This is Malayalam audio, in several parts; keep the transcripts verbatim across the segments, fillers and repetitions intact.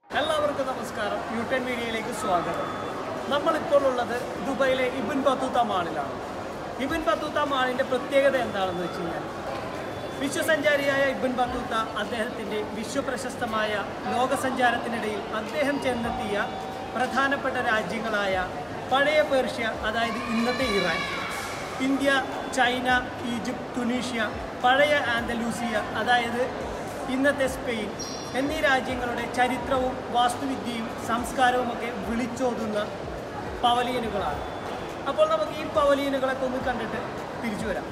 എല്ലാവർക്കും നമസ്കാരം. യൂട്ടൻ മീഡിയയിലേക്ക് സ്വാഗതം. നമ്മളിപ്പോൾ ഉള്ളത് ദുബൈയിലെ ഇബ്ൻ ബത്തൂത്ത മാളിലാണ്. ഇബ്ൻ ബത്തൂത്ത മാളിൻ്റെ പ്രത്യേകത എന്താണെന്ന് വെച്ച് കഴിഞ്ഞാൽ, വിശ്വസഞ്ചാരിയായ ഇബ്ൻ ബത്തൂത്ത അദ്ദേഹത്തിൻ്റെ വിശ്വപ്രശസ്തമായ ലോകസഞ്ചാരത്തിനിടയിൽ അദ്ദേഹം ചെന്നെത്തിയ പ്രധാനപ്പെട്ട രാജ്യങ്ങളായ പഴയ പേർഷ്യ, അതായത് ഇന്നത്തെ Iran, India, China, Egypt, Tunisia, പഴയ ആന്തലൂസിയ, അതായത് ഇന്നത്തെ സ്പെയിൻ എന്നീ രാജ്യങ്ങളുടെ ചരിത്രവും വാസ്തുവിദ്യയും സംസ്കാരവുമൊക്കെ വിളിച്ചോതുന്ന പവലിയനുകളാണ്. അപ്പോൾ നമുക്ക് ഈ പവലിയനുകളൊക്കെ ഒന്ന് കണ്ടിട്ട് തിരിച്ചു വരാം.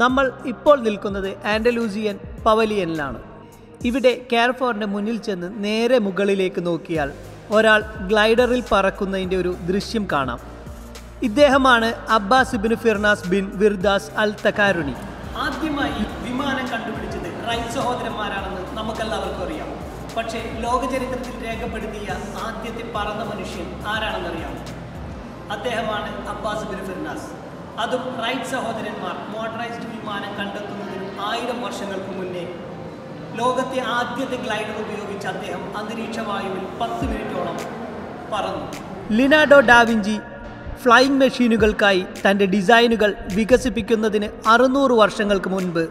നമ്മൾ ഇപ്പോൾ നിൽക്കുന്നത് ആൻഡലൂസിയൻ പവലിയനിലാണ്. ഇവിടെ കാർഫോറിൻ്റെ മുന്നിൽ ചെന്ന് നേരെ മുകളിലേക്ക് നോക്കിയാൽ ഒരാൾ ഗ്ലൈഡറിൽ പറക്കുന്നതിൻ്റെ ഒരു ദൃശ്യം കാണാം. ഇദ്ദേഹമാണ് Abbas Ibn Firnas bin Wirdas al Takaruni. ആദ്യമായി വിമാനം കണ്ടുപിടിച്ചത് റൈറ്റ് സഹോദരന്മാരാണെന്ന് നമുക്കെല്ലാവർക്കും അറിയാം. പക്ഷേ ലോകചരിത്രത്തിൽ രേഖപ്പെടുത്തിയ ആദ്യത്തെ പറന്ന മനുഷ്യൻ ആരാണെന്നറിയാം? അദ്ദേഹമാണ് അബ്ബാസ് ഇബ്നു ഫിർനാസ്. അതും റൈറ്റ് സഹോദരന്മാർ മോട്ടറൈസ്ഡ് വിമാനം കണ്ടെത്തുന്നതിന് ആയിരം വർഷങ്ങൾക്ക് മുന്നേ ലോകത്തെ ആദ്യത്തെ ഗ്ലൈഡർ ഉപയോഗിച്ച് അദ്ദേഹം അന്തരീക്ഷ വായുവിൽ പത്ത് മിനിറ്റോളം പറന്നു. ലിനാർഡോ ഡാവിഞ്ചി ഫ്ലൈയിങ് മെഷീനുകൾക്കായി തൻ്റെ ഡിസൈനുകൾ വികസിപ്പിക്കുന്നതിന് അറുന്നൂറ് വർഷങ്ങൾക്ക് മുൻപ്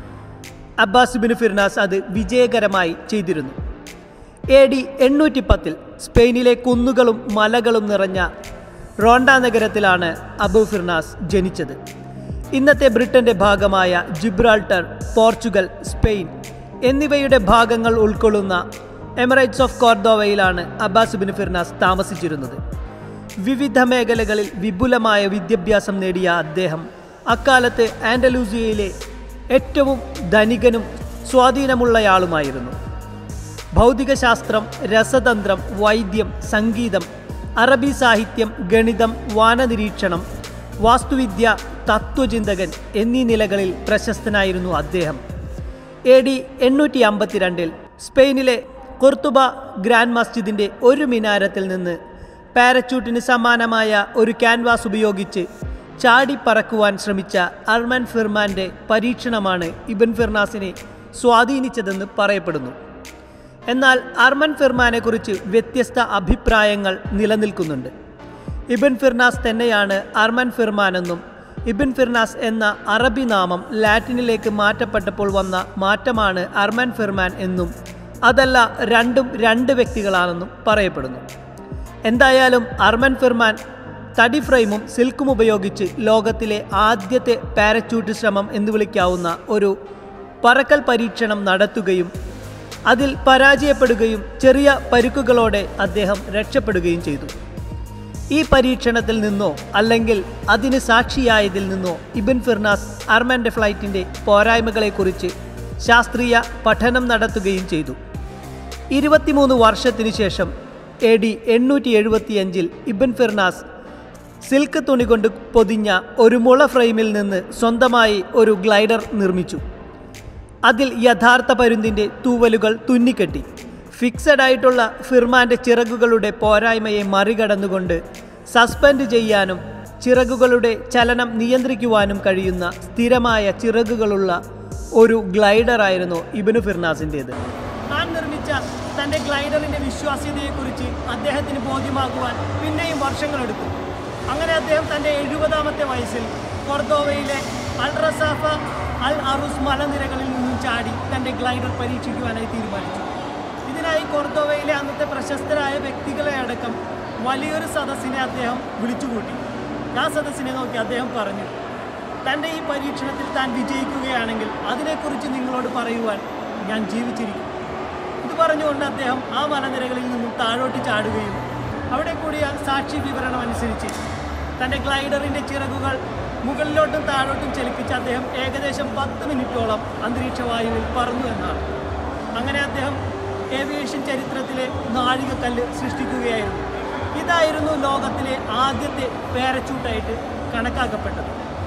അബ്ബാസ് ഇബ്നു ഫിർനാസ് അത് വിജയകരമായി ചെയ്തിരുന്നു. എ ഡി എണ്ണൂറ്റി പത്തിൽ സ്പെയിനിലെ കുന്നുകളും മലകളും നിറഞ്ഞ റോണ്ട നഗരത്തിലാണ് അബു ഫിർനാസ് ജനിച്ചത്. ഇന്നത്തെ ബ്രിട്ടൻ്റെ ഭാഗമായ ജിബ്രാൾട്ടർ, പോർച്ചുഗൽ, സ്പെയിൻ എന്നിവയുടെ ഭാഗങ്ങൾ ഉൾക്കൊള്ളുന്ന എമിറേറ്റ്സ് ഓഫ് കോർദോവയിലാണ് അബ്ബാസ് ഇബ്നു ഫിർനാസ് താമസിച്ചിരുന്നത്. വിവിധ മേഖലകളിൽ വിപുലമായ വിദ്യാഭ്യാസം നേടിയ അദ്ദേഹം അക്കാലത്ത് ആൻഡലൂസിയയിലെ ഏറ്റവും ധനികനും സ്വാധീനമുള്ളയാളുമായിരുന്നു. ഭൗതികശാസ്ത്രം, രസതന്ത്രം, വൈദ്യം, സംഗീതം, അറബി സാഹിത്യം, ഗണിതം, വാനനിരീക്ഷണം, വാസ്തുവിദ്യ, തത്വചിന്തകൻ എന്നീ നിലകളിൽ പ്രശസ്തനായിരുന്നു അദ്ദേഹം. എ ഡി എണ്ണൂറ്റി അമ്പത്തിരണ്ടിൽ സ്പെയിനിലെ കൊർത്തുബ ഗ്രാൻഡ് മസ്ജിദിൻ്റെ ഒരു മിനാരത്തിൽ നിന്ന് പാരച്യൂട്ടിന് സമാനമായ ഒരു ക്യാൻവാസ് ഉപയോഗിച്ച് ചാടിപ്പറക്കുവാൻ ശ്രമിച്ച അർമൻ ഫിർമാൻ്റെ പരീക്ഷണമാണ് ഇബ്ൻ ഫിർനാസിനെ സ്വാധീനിച്ചതെന്ന് പറയപ്പെടുന്നു. എന്നാൽ അർമൻ ഫിർമാനെക്കുറിച്ച് വ്യത്യസ്ത അഭിപ്രായങ്ങൾ നിലനിൽക്കുന്നുണ്ട്. ഇബ്ൻ ഫിർനാസ് തന്നെയാണ് അർമൻ ഫിർമാനെന്നും ഇബ്ൻ ഫിർനാസ് എന്ന അറബി നാമം ലാറ്റിനിലേക്ക് മാറ്റപ്പെട്ടപ്പോൾ വന്ന മാറ്റമാണ് അർമൻ ഫിർമാൻ എന്നും അതല്ല രണ്ടും രണ്ട് വ്യക്തികളാണെന്നും പറയപ്പെടുന്നു. എന്തായാലും അർമൻ ഫിർമാൻ തടി ഫ്രെയിമും സിൽക്കും ഉപയോഗിച്ച് ലോകത്തിലെ ആദ്യത്തെ പാരച്യൂട്ട് ശ്രമം എന്ന് വിളിക്കാവുന്ന ഒരു പറക്കൽ പരീക്ഷണം നടത്തുകയും അതിൽ പരാജയപ്പെടുകയും ചെറിയ പരുക്കുകളോടെ അദ്ദേഹം രക്ഷപ്പെടുകയും ചെയ്തു. ഈ പരീക്ഷണത്തിൽ നിന്നോ അല്ലെങ്കിൽ അതിന് സാക്ഷിയായതിൽ നിന്നോ ഇബ്ൻ ഫിർനാസ് അർമൻ്റെ ഫ്ലൈറ്റിൻ്റെ പോരായ്മകളെക്കുറിച്ച് ശാസ്ത്രീയ പഠനം നടത്തുകയും ചെയ്തു. ഇരുപത്തിമൂന്ന് വർഷത്തിനു ശേഷം എ ഡി എണ്ണൂറ്റി എഴുപത്തിയഞ്ചിൽ ഇബ്ൻ ഫിർനാസ് സിൽക്ക് തുണി കൊണ്ട് പൊതിഞ്ഞ ഒരു മുള ഫ്രെയിമിൽ നിന്ന് സ്വന്തമായി ഒരു ഗ്ലൈഡർ നിർമ്മിച്ചു. അതിൽ യഥാർത്ഥ പരുന്തിൻ്റെ തൂവലുകൾ തുന്നിക്കെട്ടി. ഫിക്സഡ് ആയിട്ടുള്ള ഫിർമാൻ്റെ ചിറകുകളുടെ പോരായ്മയെ മറികടന്നുകൊണ്ട് സസ്പെൻഡ് ചെയ്യാനും ചിറകുകളുടെ ചലനം നിയന്ത്രിക്കുവാനും കഴിയുന്ന സ്ഥിരമായ ചിറകുകളുള്ള ഒരു ഗ്ലൈഡറായിരുന്നു ഇബ്നു ഫിർനാസിൻ്റേത്. താൻ നിർമ്മിച്ച തൻ്റെ ഗ്ലൈഡറിൻ്റെ വിശ്വാസ്യതയെക്കുറിച്ച് അദ്ദേഹത്തിന് ബോധ്യമാകുവാൻ പിന്നെയും വർഷങ്ങളെടുത്തു. അങ്ങനെ അദ്ദേഹം തൻ്റെ എഴുപതാമത്തെ വയസ്സിൽ കൊർദോവയിലെ അൽറസാഫ അൽ അറുസ് മലനിരകളിൽ നിന്നും ചാടി തൻ്റെ ഗ്ലൈഡർ പരീക്ഷിക്കുവാനായി തീരുമാനിച്ചു. ഇതിനായി കൊർദോവയിലെ അന്നത്തെ പ്രശസ്തരായ വ്യക്തികളെ അടക്കം വലിയൊരു സദസ്സിനെ അദ്ദേഹം വിളിച്ചുകൂട്ടി. ആ സദസ്സിനെ നോക്കി അദ്ദേഹം പറഞ്ഞു, തൻ്റെ ഈ പരീക്ഷണത്തിൽ താൻ വിജയിക്കുകയാണെങ്കിൽ അതിനെക്കുറിച്ച് നിങ്ങളോട് പറയുവാൻ ഞാൻ ജീവിച്ചിരിക്കും. ഇത് പറഞ്ഞുകൊണ്ട് അദ്ദേഹം ആ മലനിരകളിൽ നിന്നും താഴോട്ട് ചാടുകയും അവിടെ കൂടിയ സാക്ഷി വിവരണം അനുസരിച്ച് തൻ്റെ ഗ്ലൈഡറിൻ്റെ ചിറകുകൾ മുകളിലോട്ടും താഴോട്ടും ചലിപ്പിച്ച് അദ്ദേഹം ഏകദേശം പത്ത് മിനിറ്റോളം അന്തരീക്ഷ വായുവിൽ പറന്നു എന്നാണ്. അങ്ങനെ അദ്ദേഹം ഏവിയേഷൻ ചരിത്രത്തിലെ നാഴികക്കല്ല് സൃഷ്ടിക്കുകയായിരുന്നു. ഇതായിരുന്നു ലോകത്തിലെ ആദ്യത്തെ പാരച്യൂട്ടായിട്ട് കണക്കാക്കപ്പെട്ടത്.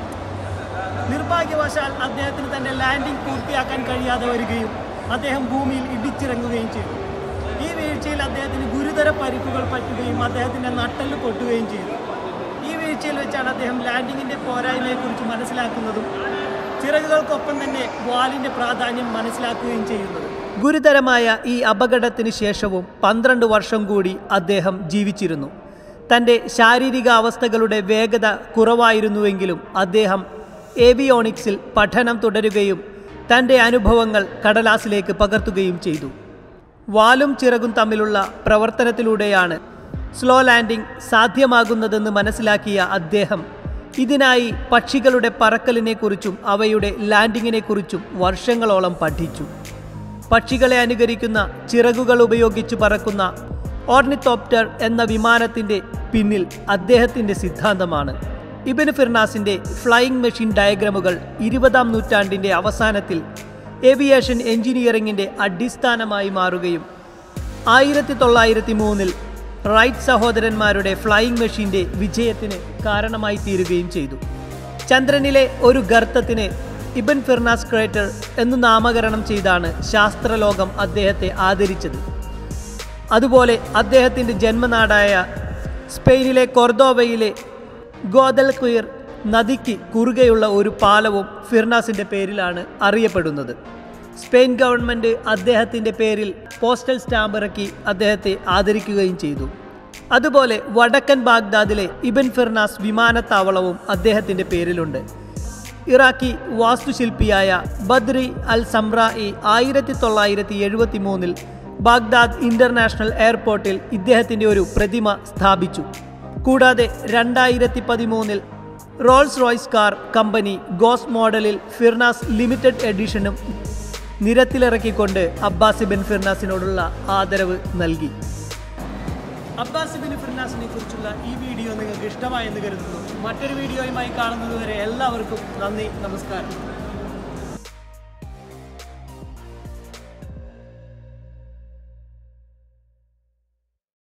നിർഭാഗ്യവശാൽ അദ്ദേഹത്തിന് തൻ്റെ ലാൻഡിംഗ് പൂർത്തിയാക്കാൻ കഴിയാതെ വരികയും അദ്ദേഹം ഭൂമിയിൽ ഇടിച്ചിറങ്ങുകയും ചെയ്തു. ഈ വീഴ്ചയിൽ അദ്ദേഹത്തിന് ഗുരുതര പരിക്കുകൾ പറ്റുകയും അദ്ദേഹത്തിൻ്റെ നട്ടെല്ല് പൊട്ടുകയും ചെയ്തു. ഈ വീഴ്ചയിൽ വെച്ചാണ് അദ്ദേഹം ലാൻഡിങ്ങിൻ്റെ പോരായ്മയെക്കുറിച്ച് മനസ്സിലാക്കുന്നതും ചിറകുകൾക്കൊപ്പം തന്നെ വാലിൻ്റെ പ്രാധാന്യം മനസ്സിലാക്കുകയും ചെയ്യുന്നത്. ഗുരുതരമായ ഈ അപകടത്തിന് ശേഷവും പന്ത്രണ്ട് വർഷം കൂടി അദ്ദേഹം ജീവിച്ചിരുന്നു. തൻ്റെ ശാരീരിക അവസ്ഥകളുടെ വേഗത കുറവായിരുന്നുവെങ്കിലും അദ്ദേഹം ഏവിയോണിക്സിൽ പഠനം തുടരുകയും തൻ്റെ അനുഭവങ്ങൾ കടലാസിലേക്ക് പകർത്തുകയും ചെയ്തു. വാലും ചിറകും തമ്മിലുള്ള പ്രവർത്തനത്തിലൂടെയാണ് സ്ലോ ലാൻഡിംഗ് സാധ്യമാകുന്നതെന്ന് മനസ്സിലാക്കിയ അദ്ദേഹം ഇതിനായി പക്ഷികളുടെ പറക്കലിനെക്കുറിച്ചും അവയുടെ ലാൻഡിങ്ങിനെക്കുറിച്ചും വർഷങ്ങളോളം പഠിച്ചു. പക്ഷികളെ അനുകരിക്കുന്ന ചിറകുകൾ ഉപയോഗിച്ച് പറക്കുന്ന ഓർണിത്തോപ്റ്റർ എന്ന വിമാനത്തിൻ്റെ പിന്നിൽ അദ്ദേഹത്തിൻ്റെ സിദ്ധാന്തമാണ്. ഇബ്ൻ ഫിർനാസിൻ്റെ ഫ്ലൈയിങ് മെഷീൻ ഡയഗ്രമുകൾ ഇരുപതാം നൂറ്റാണ്ടിൻ്റെ അവസാനത്തിൽ ഏവിയേഷൻ എഞ്ചിനീയറിംഗിൻ്റെ അടിസ്ഥാനമായി മാറുകയും ആയിരത്തി തൊള്ളായിരത്തി മൂന്നിൽ റൈറ്റ് സഹോദരന്മാരുടെ ഫ്ലൈയിങ് മെഷീൻ്റെ വിജയത്തിന് കാരണമായി തീരുകയും ചെയ്തു. ചന്ദ്രനിലെ ഒരു ഗർത്തത്തിന് ഇബ്ൻ ഫിർനാസ് ക്രേറ്റർ എന്നു നാമകരണം ചെയ്താണ് ശാസ്ത്രലോകം അദ്ദേഹത്തെ ആദരിച്ചത്. അതുപോലെ അദ്ദേഹത്തിൻ്റെ ജന്മനാടായ സ്പെയിനിലെ കൊർദോവയിലെ ഗോദൽക്വിർ നദിക്ക് കുറുകെയുള്ള ഒരു പാലവും ഫിർനാസിൻ്റെ പേരിലാണ് അറിയപ്പെടുന്നത്. സ്പെയിൻ ഗവൺമെൻറ് അദ്ദേഹത്തിൻ്റെ പേരിൽ പോസ്റ്റൽ സ്റ്റാമ്പ് ഇറക്കി അദ്ദേഹത്തെ ആദരിക്കുകയും ചെയ്തു. അതുപോലെ വടക്കൻ ബാഗ്ദാദിലെ ഇബ്ൻ ഫിർനാസ് വിമാനത്താവളവും അദ്ദേഹത്തിൻ്റെ പേരിലുണ്ട്. ഇറാഖി വാസ്തുശില്പിയായ ബദ്രി അൽ സംറായി ആയിരത്തി തൊള്ളായിരത്തി എഴുപത്തി മൂന്നിൽ ബാഗ്ദാദ് ഇൻ്റർനാഷണൽ എയർപോർട്ടിൽ ഇദ്ദേഹത്തിൻ്റെ ഒരു പ്രതിമ സ്ഥാപിച്ചു. കൂടാതെ രണ്ടായിരത്തി പതിമൂന്നിൽ റോൾസ് റോയ്സ് കാർ കമ്പനി ഗോസ് മോഡലിൽ ഫിർനാസ് ലിമിറ്റഡ് എഡിഷനും നിരത്തിലിറക്കിക്കൊണ്ട് അബ്ബാസ് ഇബ്ൻ ഫിർനാസിനോടുള്ള ആദരവ് നൽകി. അബ്ബാസ് ഇബ്ൻ ഫിർനാസിനെ കുറിച്ചുള്ള ഈ വീഡിയോ നിങ്ങൾക്ക് ഇഷ്ടമായെന്ന് കരുതുന്നു. മറ്റൊരു വീഡിയോയുമായി കാണുന്നതുവരെ എല്ലാവർക്കും നന്ദി, നമസ്കാരം.